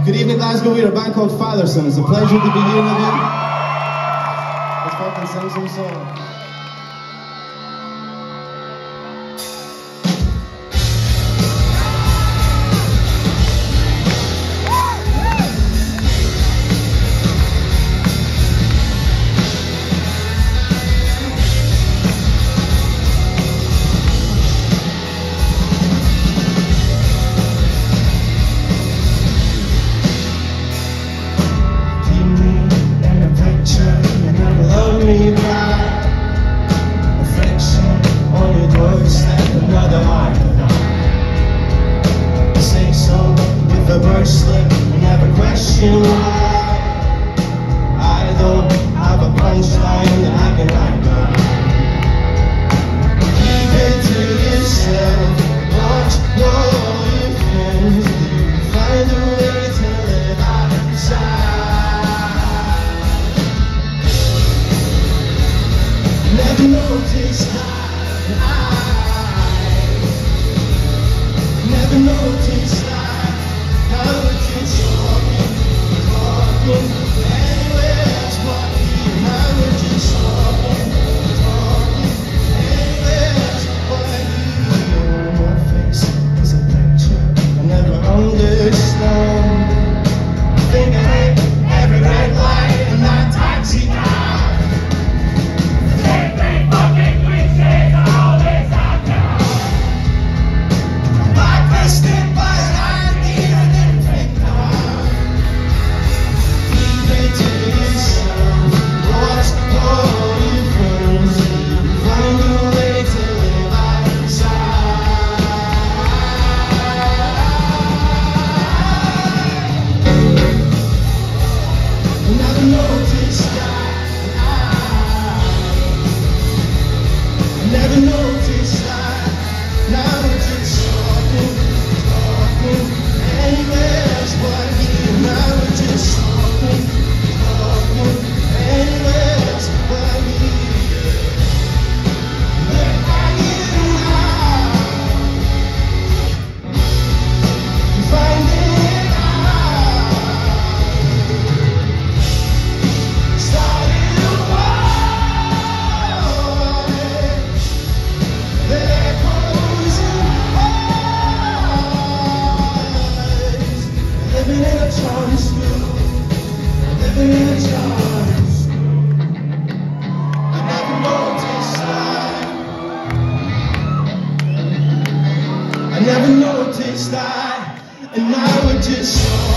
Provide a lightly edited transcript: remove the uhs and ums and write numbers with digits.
Good evening, Glasgow. We're a band called Fatherson. It's a pleasure to be here with you. Let's fucking sing some songs. Slip, never question why. I don't have a punchline that I can write down. Keep it to yourself. Watch all your friends do. Find a way to live outside. Never noticed I never noticed I was just talking anywhere else but here. I was just talking anywhere else but here. My face is a picture I never understand. I think I hate every red light in that taxi cab. The same thing fucking cliches are always out there. Blacklisted by never noticed that. Now we're just talking anywhere else but here. Now we're just talking anywhere else but here. Look at you now, you're finding it out. Started a war. Living in a charm school, living in a charm school. I never noticed I never noticed that, and now we're just